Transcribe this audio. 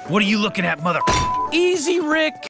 What are you looking at, mother? Easy, Rick.